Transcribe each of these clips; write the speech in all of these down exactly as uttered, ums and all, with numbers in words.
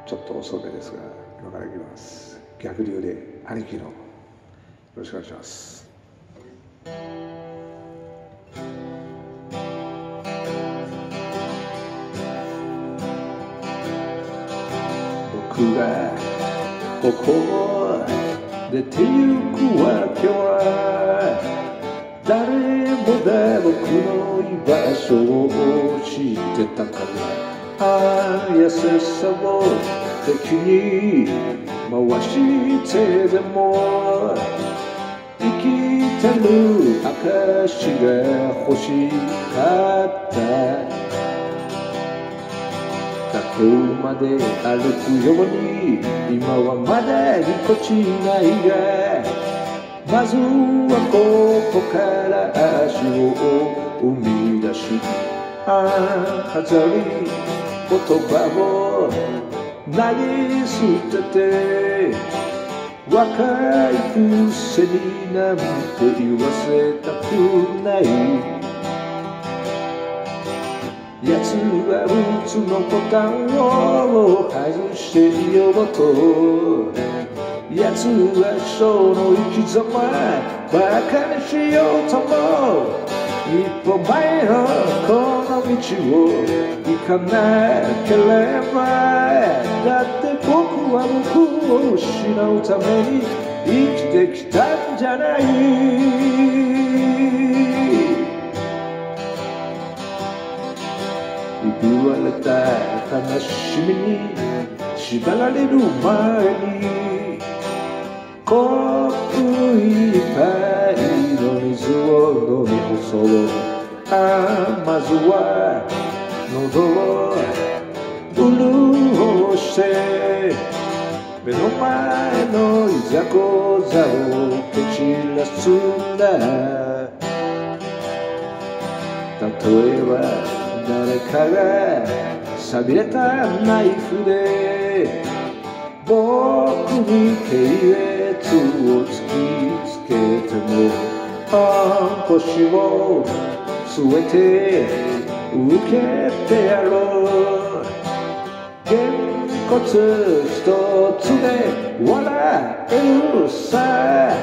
ちょっと遅めですが今からいきます。逆流で兄貴のよろしくお願いします。僕がここを出てゆくわけは誰もが僕の居場所を知ってたから、ああ優しさを敵に回してでも生きてる証が欲しかった。学校まで歩くように今はまだぎこちないが、まずはここから足を生み出し、ああ飾り言葉を投げ捨てて若いくせになんて言わせたくない。奴はうつのボタンを外していようと、奴はその生き様バカにしようとも一歩前のこの道を行かなければ、だって僕は僕を失うために生きてきたんじゃない。言われた悲しみに縛られる前にコップいっぱいの水を飲み干そう。ああまずは喉を潤して目の前のいざこざを蹴散らすんだ。例えば誰かが錆びれたナイフで僕に軽蔑を突きつけても、ああ腰を据えて受けてやろう。げんこつ一つで笑えるさ。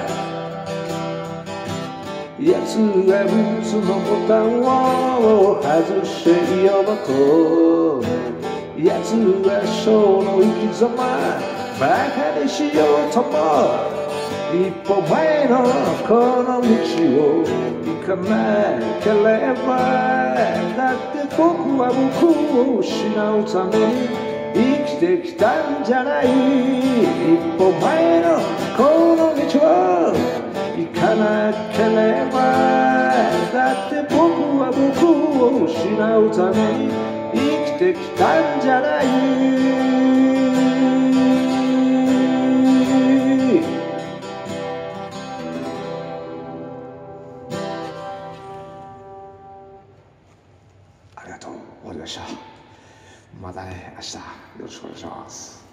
奴がブツのボタンを外していようと、奴はその生き様バカにしようとも一歩前のこの道を行かなければ、だって僕は僕を失うために生きてきたんじゃない。一歩前のこの道を行かなければ、だって僕は僕を失うために生きてきたんじゃない。ありがとう、終わりました。またね、明日よろしくお願いします。